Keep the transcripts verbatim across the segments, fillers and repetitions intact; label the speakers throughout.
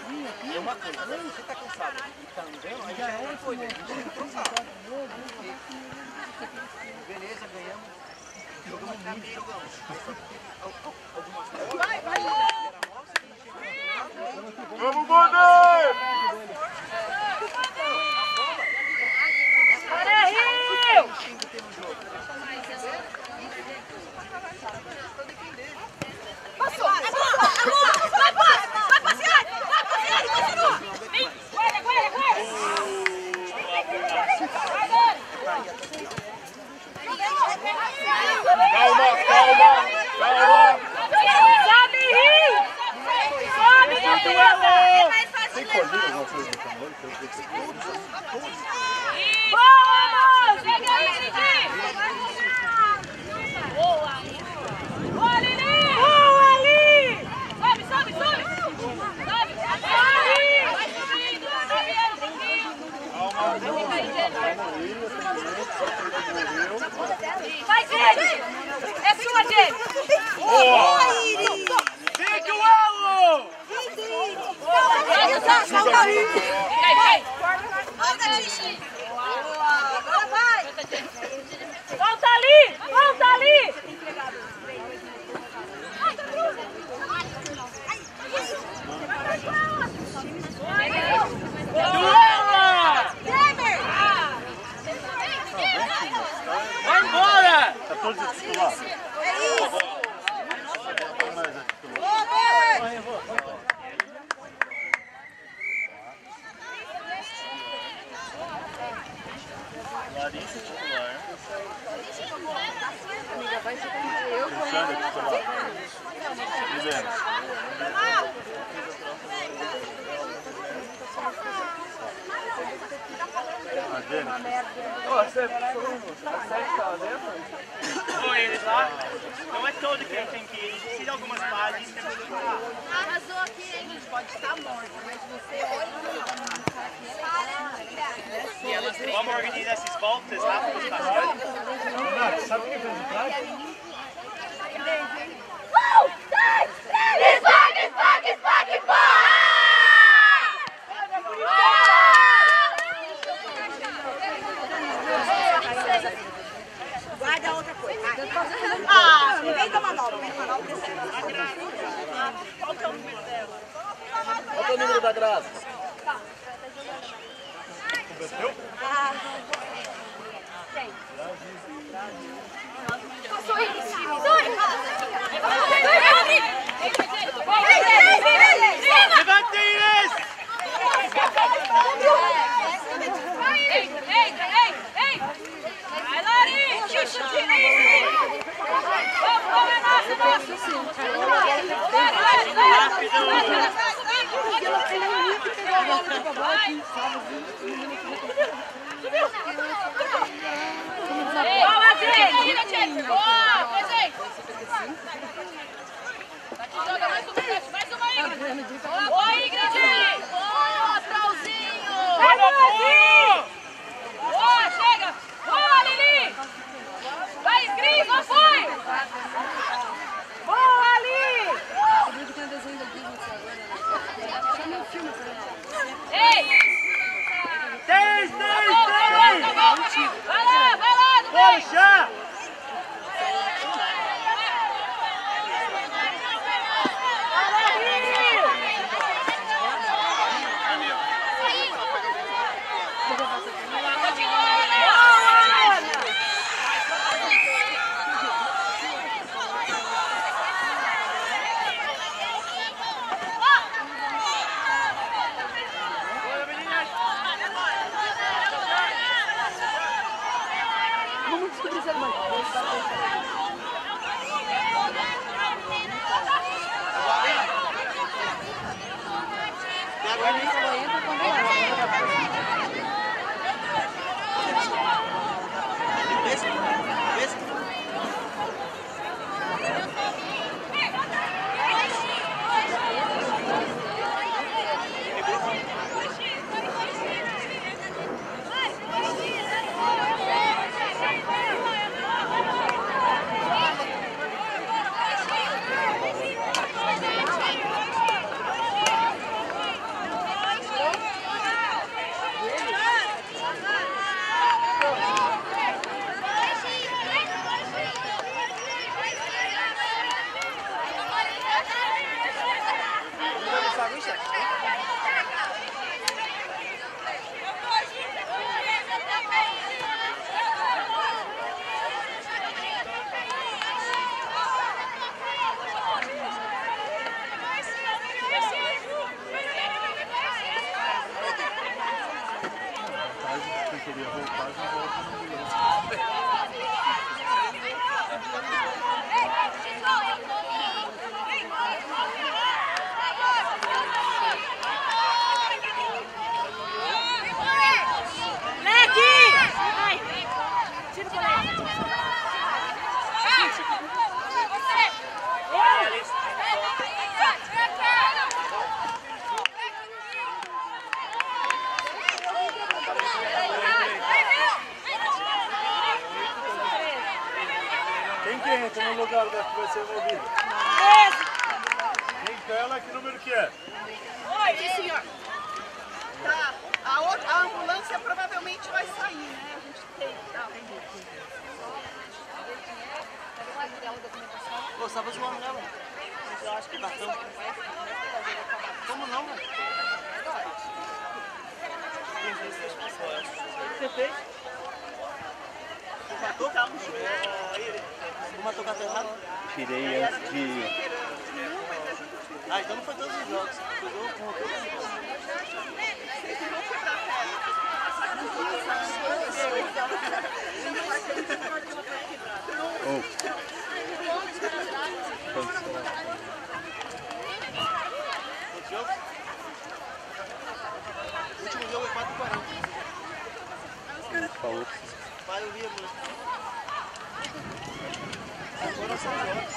Speaker 1: É uma coisa, né? Você tá cansado e tá andando, aí já é uma coisa. A gente entrou cansado. Beleza, ganhamos. Jogamos muito, jogamos. Algumas coisas. Vai, vai!
Speaker 2: Vamos, Bonner!
Speaker 3: Bora, Rio! Passou! Agora! Agora! Vai, vai! Vai passear! Vai passear! Continua! Vem! Guarda, guarda, guarda! Vai, Dani!
Speaker 2: Calma, calma, calma!
Speaker 3: Sobe, Rio! Sobe, Rio!
Speaker 2: Tem colher alguma coisa no canal?
Speaker 3: Vamos! Chega aí, Didi! Boa! Boa, Lili! Boa, Ali! Sobe, sobe, sobe! Sobe! Ali! Vai subindo! Sobe ele um pouquinho! Vai, Jenny! É sua, Jenny!
Speaker 2: Boa!
Speaker 3: Fique o elo! Solta aí! Vai, vai! Solta, Tixi! Agora vai! Solta ali! Solta ali!
Speaker 1: Vai embora!
Speaker 2: Tá todos de titular?
Speaker 3: É isso!
Speaker 2: Larissa titular.
Speaker 4: Amiga, vai ser como eu.
Speaker 2: Alexandre titular. Guilherme. A Jenny.
Speaker 1: Você consegue falar dentro?
Speaker 5: Oi, eles lá. Não é todo que tem que ir. A gente precisa de algumas fases que é pra melhorar.
Speaker 4: Arrasou aqui, hein? A gente pode estar morto, mas você olha
Speaker 5: E elas vamos organizar essas voltas rápidas para a
Speaker 2: Renato, sabe o que fez de trás?
Speaker 3: Uh! Sai! Despague, despague, despague, porra!
Speaker 4: guarda outra coisa. Ah, não vem da manobra, vem da manobra desse
Speaker 5: Qual que é o número dela?
Speaker 1: Qual é o número da Graça?
Speaker 2: Converteu?
Speaker 3: Passou aí em cima. Sai!
Speaker 5: Levantem eles!
Speaker 3: Eita, eita, eita, eita! Vai, Lari! Xuxa, tira aí! Vamos, vamos, é nosso, é nosso! Lari, Lari, Lari! Boa, gente! Boa, presente! Joga mais uma, mais uma aí! Boa, Ingrid! Boa, Trauzinho! Vai, Boazinho! Boa, chega! Boa, Lili! Vai, Cris, não foi! Boa, Ali! Ei!
Speaker 5: Três,
Speaker 3: Tá
Speaker 5: três,
Speaker 3: bom, tá bom,
Speaker 5: três!
Speaker 3: tá bom! Vai lá, vai lá, não vem!
Speaker 5: Poxa!
Speaker 4: Vamos descobrir se ele vai.
Speaker 1: Agora nem
Speaker 4: Ela entra quando ela
Speaker 2: dela deve que vai ser movida. Então ela, que número que é?
Speaker 4: Oi, sim, senhor. Tá. A, outra, a ambulância provavelmente vai sair, né? A gente tem. Tá.
Speaker 1: Pô, você tava zoando, né, mano? Mas eu acho que cartão. Como não, mano? O que você fez? Matou? Não matou o cartão errado?
Speaker 2: Tirei antes de...
Speaker 1: Ah, então não foi todos os jogos. Foi jogo com todos os jogos.
Speaker 2: Oh.
Speaker 1: Quantos jogos? O último jogo é quatro e quarenta.
Speaker 2: Falou.
Speaker 1: Vai ouvir a música. Agora são jogos.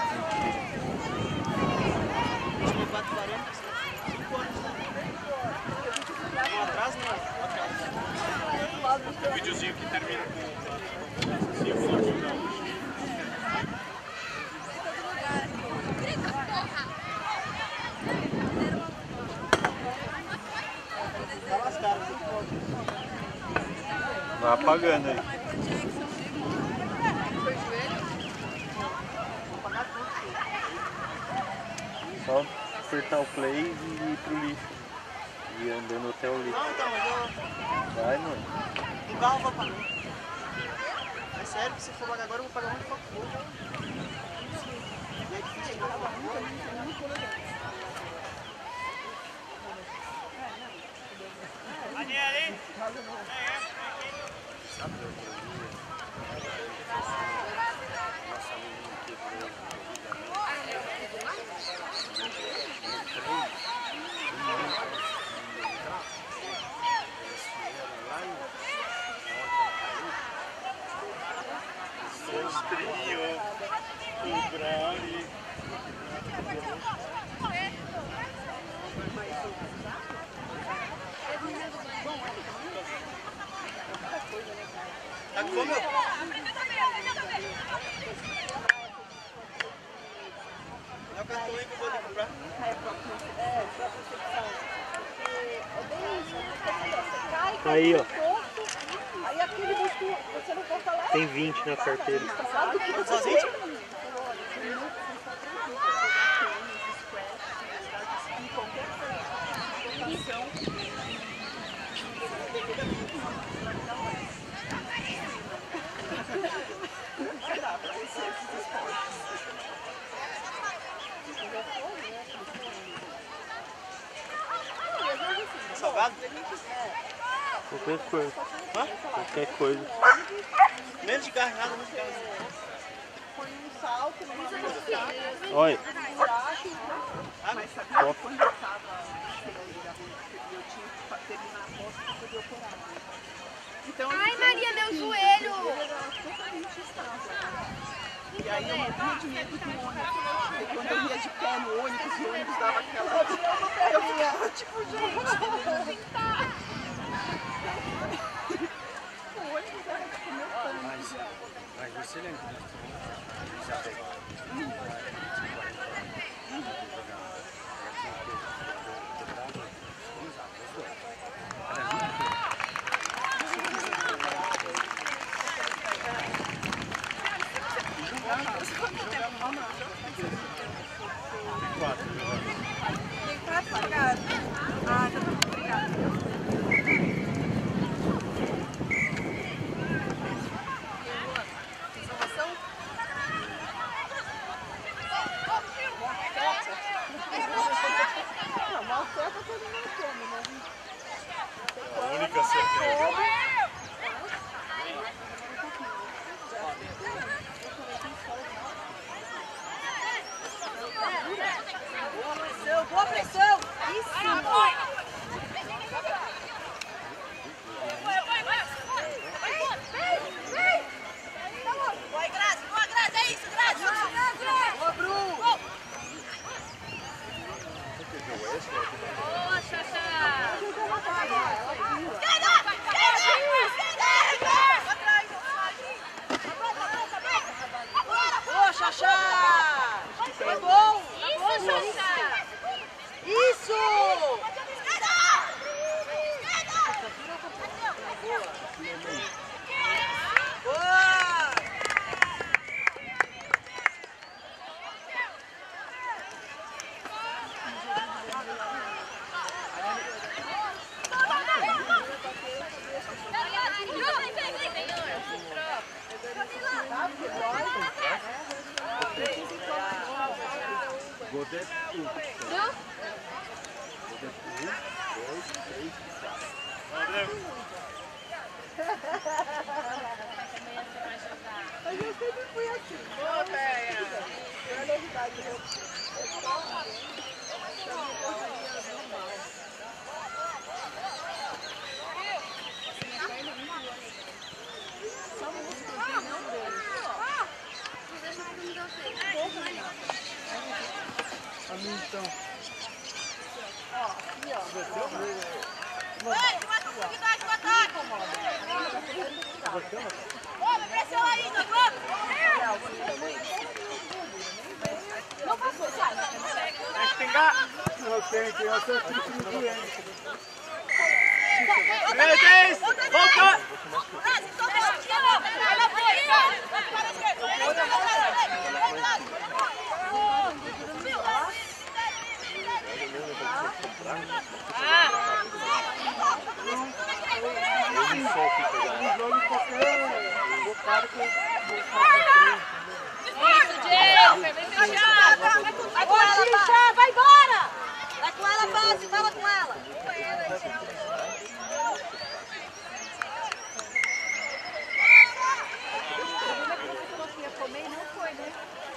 Speaker 1: O último é quatro e quarenta. cinco horas. Um atraso, não? Um atraso.
Speaker 2: O videozinho que termina com... cinco horas. Vai apagando aí. Só apertar o play e ir pro lixo. E andando até o lixo.
Speaker 1: Não, então, mas eu...
Speaker 2: Vai, mano.
Speaker 1: No carro eu vou pagar. É sério que se for pagar agora eu vou pagar muito pouco. E é difícil de pagar muito.
Speaker 2: Estreou o Brownie.
Speaker 1: Tá com fome? Dá o cartão aí que eu vou ali comprar.
Speaker 2: Aí, ó.
Speaker 4: Aí aquele músculo, você não fortalece.
Speaker 2: Tem vinte na carteira.
Speaker 1: Sozinho? Salgado?
Speaker 2: Qualquer coisa.
Speaker 1: Hã?
Speaker 2: Qualquer coisa.
Speaker 1: Menos de carne, nada, menos de carne.
Speaker 4: Põe um salto numa música.
Speaker 2: Olha.
Speaker 1: Ah, mas
Speaker 2: Ó.
Speaker 4: Quando eu tava eu tinha que terminar a foto para poder operar. Então,
Speaker 3: Ai, Maria, meu joelho!
Speaker 4: era totalmente estável. E aí eu morria de medo do ônibus. E quando eu ia de pé no ônibus, o ônibus dava aquela... Eu ficava tipo, gente... O ônibus era tipo meu tanque.
Speaker 6: Mas você lembra? Já pegou.
Speaker 4: Tem quatro salgados. Ah, tá bom, obrigada.
Speaker 2: A única certeza.
Speaker 4: Boa pressão! Isso!
Speaker 3: Vai, Grazi, boa, Grazi, é isso, Grazi!
Speaker 4: Boa, Bru!
Speaker 3: Boa, Xaxá!
Speaker 4: Boa, Xaxá!
Speaker 5: Valeu.
Speaker 4: Mas eu sempre fui assim. Não, velho. Não é novidade, eu... Só música, não dele.
Speaker 1: A mim então.
Speaker 4: Ó, aqui ó.
Speaker 3: Ei, quatro oportunidades pro ataque! Ô, me pressiona ainda, vamos! Não passou, sai!
Speaker 5: Tem que pingar.
Speaker 1: Não tem, tem até tipo de
Speaker 5: Meu Deus! Volta!
Speaker 3: Vai embora! Vai com ela, base, fala com ela!
Speaker 4: Comer não foi, né?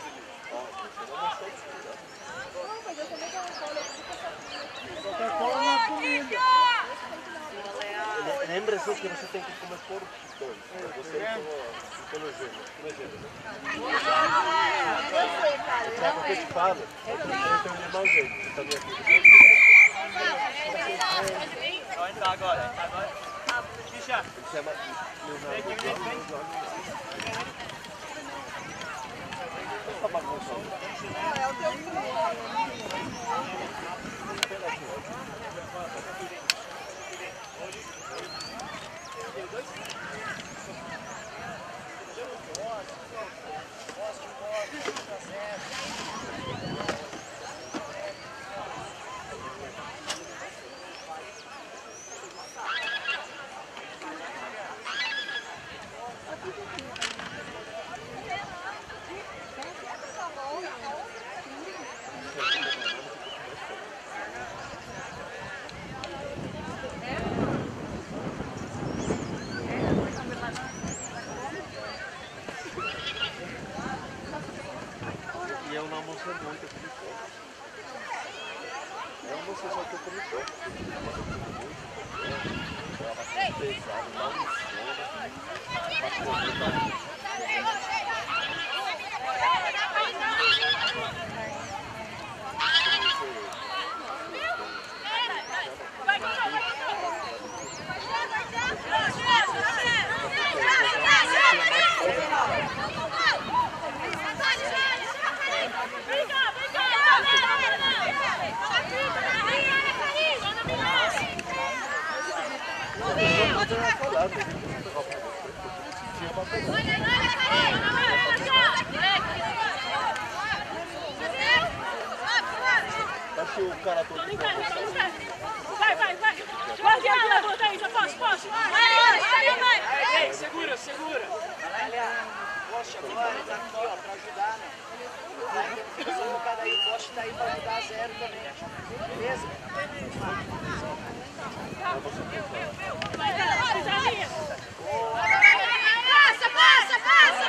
Speaker 4: Não, mas eu também não
Speaker 1: Coca-Cola na comida.
Speaker 2: Lembra-se que você tem que comer por dois. Você pelo gênero.
Speaker 4: Eu sei, cara.
Speaker 2: É porque eu te falo. Eu tenho um irmão gêmeo. Você sabia aqui?
Speaker 5: Vai entrar agora, entra agora. Ficha.
Speaker 2: Ele chama Leonardo. Essa bagunça.
Speaker 4: É o teu filho.
Speaker 2: E eu não almoço muito, eu comi pouco. Eu almocei só que eu comi pouco. Eu tava bastante pesado, dá um acho que o cara todo.
Speaker 3: Vai, vai, vai! Guardião, levanta aí, já posso, posso! Vai, vai, vai!
Speaker 5: Ei, segura, segura.
Speaker 7: Poste agora, tá aqui, ó, pra ajudar, né? Esse colocado aí, o poste tá aí pra ajudar a zero também. Beleza?
Speaker 3: Passa, passa, passa!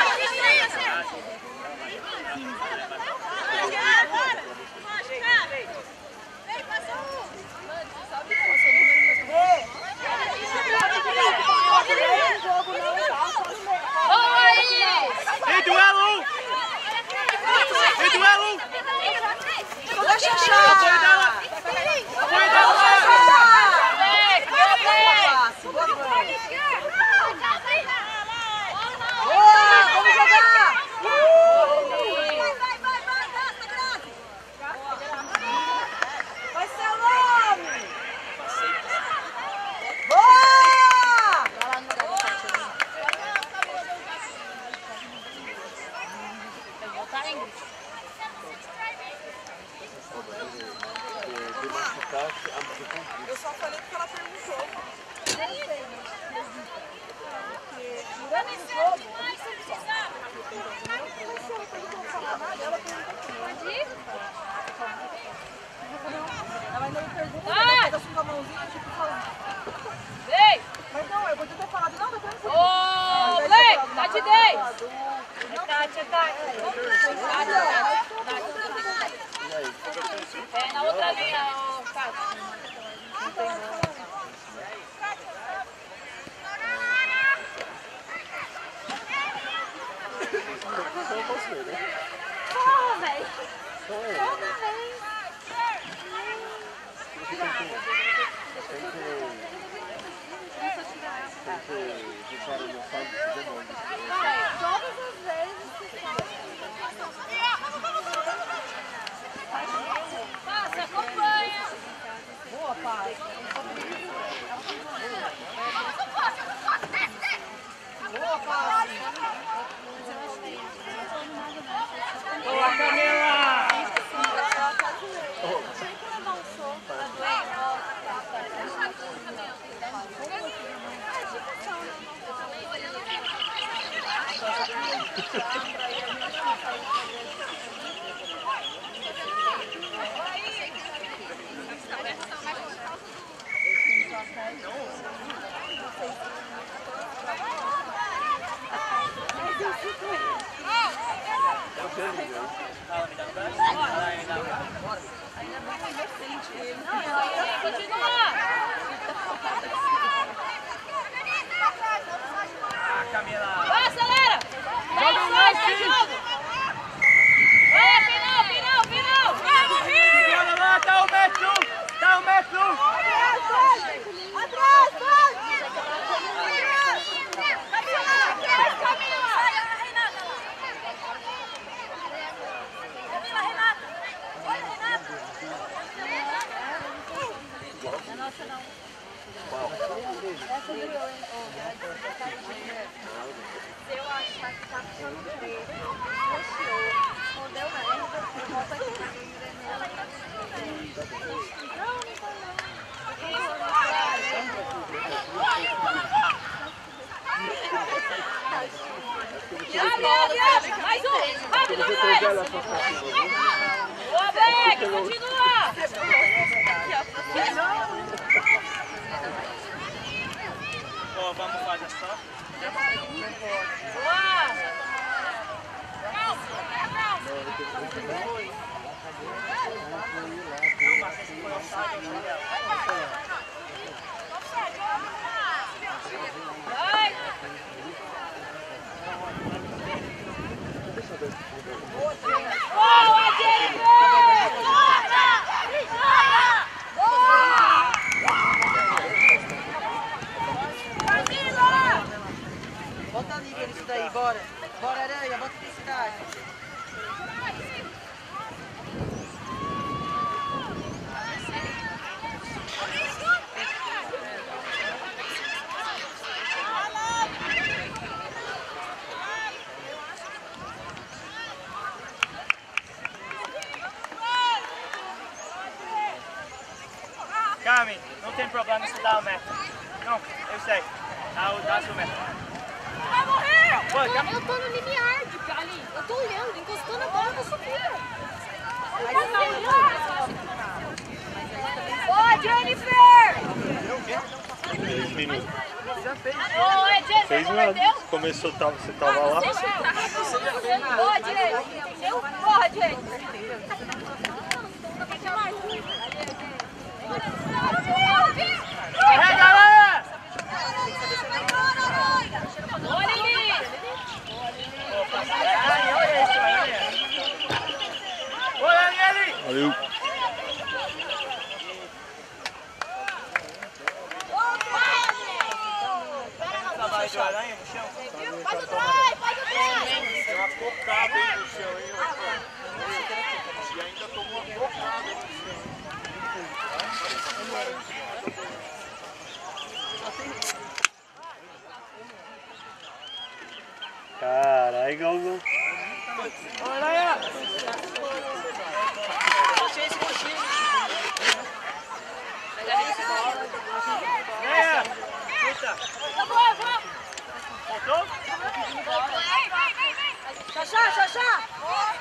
Speaker 3: Vem, passa um!
Speaker 5: Vem, duelo! Vem, duelo!
Speaker 4: Toda Xaxá!
Speaker 5: Apoio dela! Apoio dela!
Speaker 4: Vamos jogar! Vai ser o nome! Boa! Eu só falei porque ela perguntou. Não sei, né? Porque durante o jogo, ela ainda me pergunta, ela pega a sua mãozinha, tipo, falando. Mas não, eu podia ter falado, não, tá tranquilo.
Speaker 3: Ô, Blake, Tati dez. Tati, é Tati. É, na outra linha, ô, Tati.
Speaker 2: Só você, né?
Speaker 4: Porra, velho.
Speaker 2: Só eu.
Speaker 4: Toda vez.
Speaker 2: Você tem que... Tem que... Tem que... O cara não sabe dizer não.
Speaker 4: Todas as vezes que
Speaker 3: Passa, acompanha.
Speaker 4: boa, pai. Boa, pai.
Speaker 5: Boa, Camila! Ah, Camila!
Speaker 3: Vai, acelera! Joga mais, jogo! Vai, final, final, final!
Speaker 5: Segura lá, dá o metro! Dá o metro!
Speaker 4: Atrás, vai! Atrás, vai!
Speaker 3: Camila, atrás, Camila! Renata! Camila, Renata! Olha, Renata! Não, nossa, não. Essa doeu, hein? Se eu achar que tá ficando preto, fechou, não deu merda, eu volto aqui pra mim. Não, não tá não. Mais um! Rápido, mais! Boa, Beck! Continua!
Speaker 5: Ó, vamos fazer só.
Speaker 3: Boa! Vai! Boa, Jennifer!
Speaker 4: Bota a liga nisso daí, bora. Bora, aranha, bota intensidade.
Speaker 5: Cami, não tem problema se dar o metro. Não, eu sei. Dá o dá seu metro.
Speaker 3: Vai morrer!
Speaker 5: Pô, Cami.
Speaker 3: Eu tô no limiar de ali. Eu tô olhando, encostando a bola na subida. Boa, Jennifer!
Speaker 2: Três minutos.
Speaker 3: Ô, é Jennifer,
Speaker 2: Fez nada.
Speaker 3: converteu?
Speaker 2: Começou, tava, você tava lá.
Speaker 3: Boa, Jennifer! Boa, Jennifer!
Speaker 5: Carrega, galera!
Speaker 3: Olha ali!
Speaker 5: Ai, olha isso, olha. Olha ele!
Speaker 2: Valeu.
Speaker 5: Trabalho de aranha no chão.
Speaker 3: Faz o trás, faz o trás!
Speaker 1: Deu uma cocada aí no chão, hein, rapaz? E ainda tomou uma cocada no chão.
Speaker 2: Caralho, Galvão.
Speaker 5: Olha aí! Ganha! Chuta! Voltou?
Speaker 3: Xaxá, Xaxá!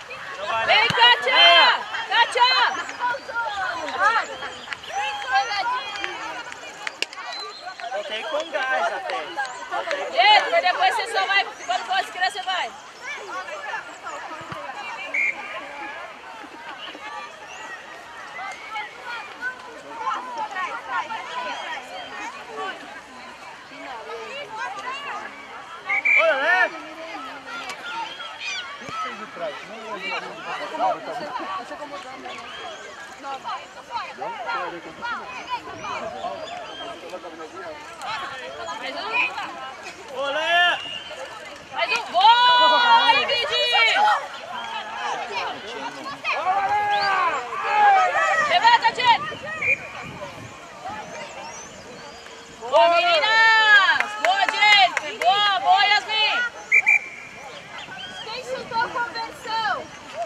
Speaker 3: Mais um.
Speaker 5: Olé!
Speaker 3: Mais um. Boa, Ingrid! Levanta, Jenny! Boa, meninas! Boa, Jenny! Boa, boa, Yasmin!
Speaker 4: Quem chutou a conversão?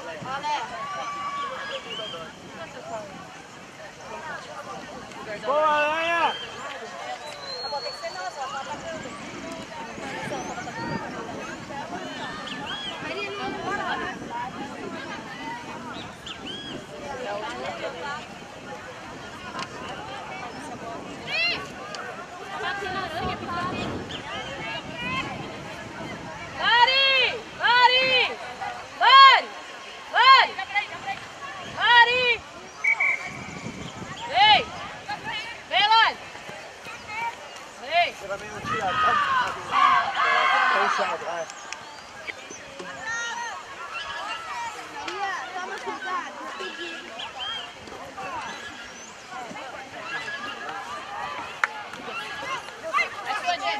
Speaker 5: Boa, Aranha!
Speaker 3: Lari! Lari! Lari! Lari! Lari! Ei! Vem, Lari! Ei!
Speaker 7: Você vai meio tirado, tá? Cansado, vai.
Speaker 4: Toma cuidado, rapidinho.
Speaker 3: É sua, Jenny!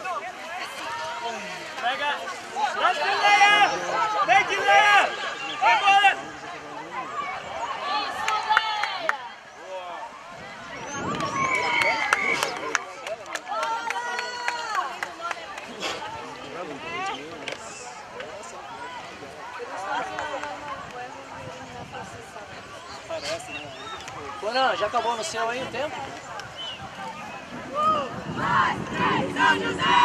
Speaker 5: Pega! Lance, Leia! Vem de Leia! Vai, bola!
Speaker 3: Isso, Leia!
Speaker 7: Conan, já acabou no seu aí o tempo?
Speaker 3: São José!